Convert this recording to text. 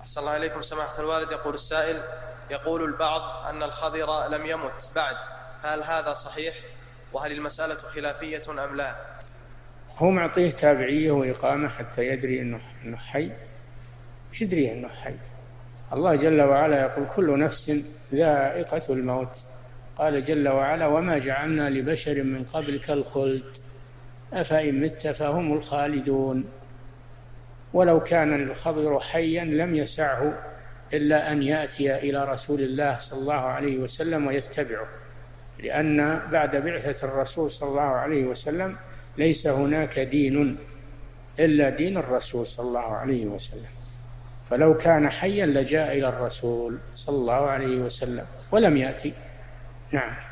أحسن الله إليكم سماحة الوالد. يقول السائل: يقول البعض أن الخضر لم يمت بعد، فهل هذا صحيح؟ وهل المسألة خلافية أم لا؟ هو معطيه تابعية وإقامة حتى يدري أنه حي؟ مش يدري أنه حي؟ الله جل وعلا يقول: كل نفس ذائقة الموت. قال جل وعلا: وما جعلنا لبشر من قبلك الخلد أفإن مت فهم الخالدون. ولو كان الخضر حيا لم يسعه إلا أن يأتي إلى رسول الله صلى الله عليه وسلم ويتبعه، لأن بعد بعثة الرسول صلى الله عليه وسلم ليس هناك دين إلا دين الرسول صلى الله عليه وسلم، فلو كان حيا لجاء إلى الرسول صلى الله عليه وسلم ولم يأتي. نعم.